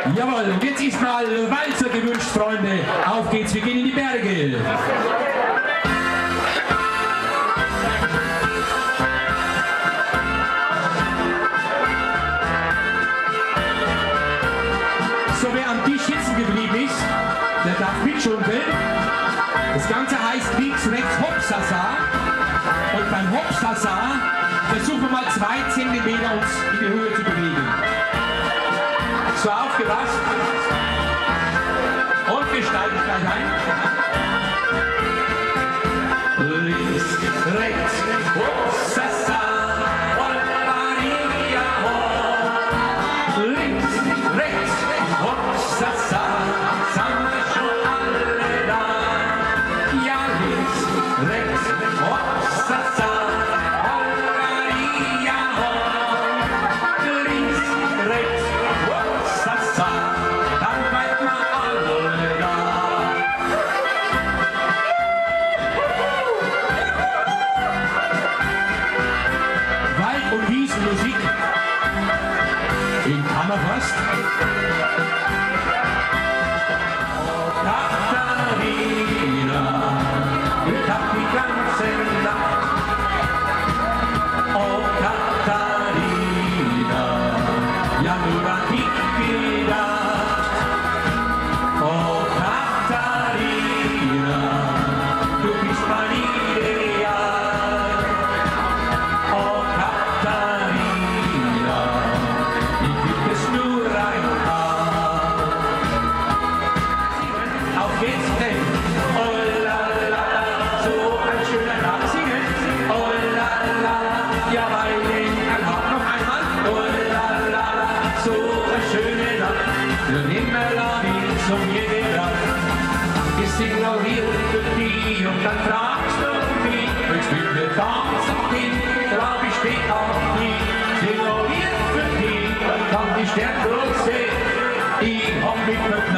Jawohl, und jetzt ist mal Walzer gewünscht, Freunde. Auf geht's, wir gehen in die Berge. So, wer am Tisch sitzen geblieben ist, der darf mitschunkeln. Das Ganze heißt links, rechts, Hopsasa. Und beim Hopsasa versuchen wir mal 2 Zentimeter uns in die Höhe zu bewegen. So, aufgepasst. Und wir steigen gleich ein. Links, rechts, Hopsasa. Links, rechts, Hopsasa. Sind wir schon alle da? Ja, links, rechts, Hopsasa. Musik in Kammerfast. Oh Katharina, ich hab die ganze Nacht. Oh Katharina, ja nur an dich gedacht. Oh Katharina, du bist mein Ideal. Oh Katharina, nur ein Paar. Auf geht's denn? Oh la la, so ein schöner Tag singen. Oh la la, ja weil den Tag noch einmal. Oh la la, so ein schöner Tag. Für Nimmerlein zum jede Nacht. Ich sing noch hier für dich und dann fragst du mich. Willst du mir tanzen gehen? Glaub ich steht auf dich. Sing noch hier für dich. Kann die Sterngroße, ich hab mich